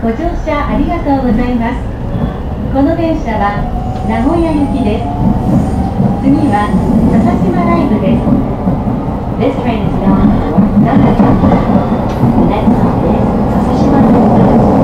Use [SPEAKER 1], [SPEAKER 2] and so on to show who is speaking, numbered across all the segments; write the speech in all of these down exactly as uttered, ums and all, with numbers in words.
[SPEAKER 1] ご乗車ありがとうございます。この電車は名古屋行きです。次は笹島ライブです。This train is bound for Nagaya. The next stop is Sasashima Railway.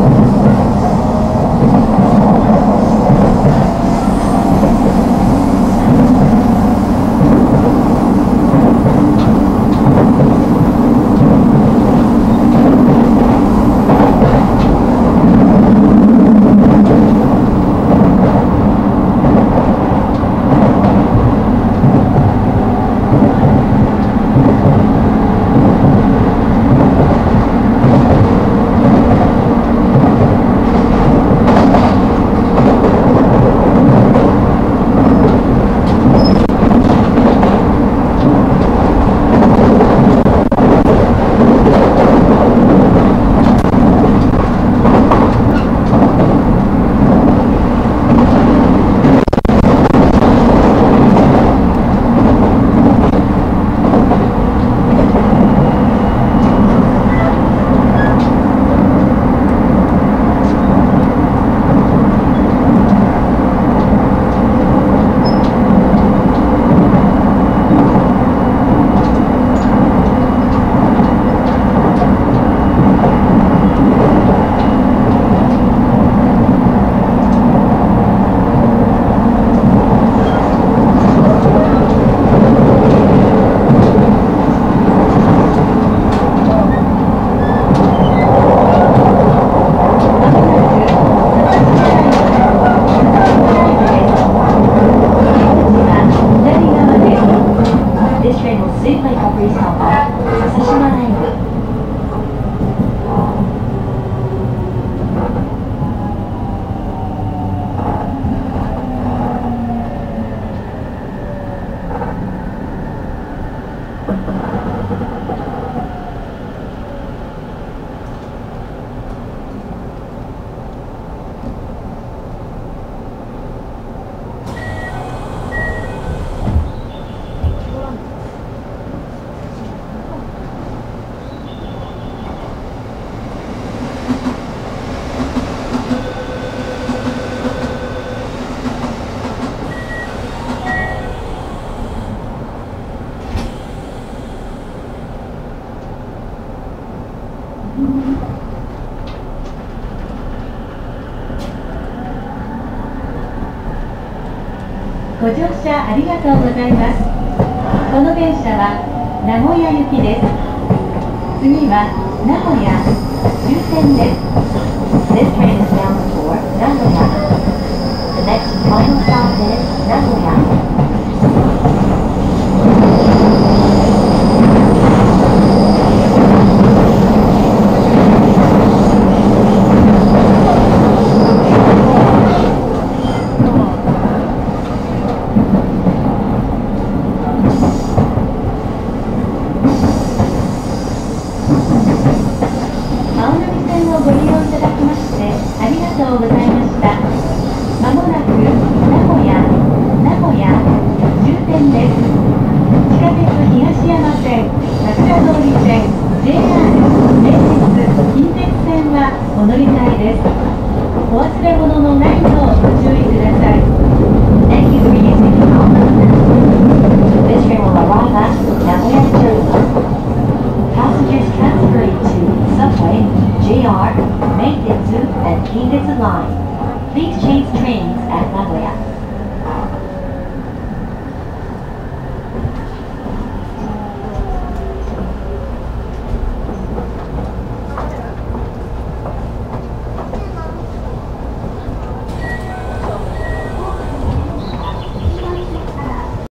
[SPEAKER 1] ご乗車ありがとうございます。この電車は名古屋行きです。次は名古屋終点です。This train is bound for Nagoya. The next and final stop is Nagoya. お乗り換えです。お忘れ物のないようご注意ください。Thank you for using the Nagoya. This train will arrive at Nagoya Terminal. Passengers transferring to Subway, J R, Meiketsu, and Kintetsu Line. Please change trains at Nagoya.